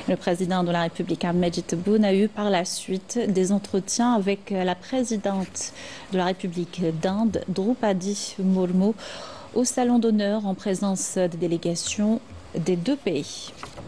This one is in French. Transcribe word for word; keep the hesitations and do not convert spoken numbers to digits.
Le président de la République, Ahmed Tebboune, a eu par la suite des entretiens avec la présidente de la République d'Inde, Droupadi Murmu, au salon d'honneur en présence des délégations des deux pays.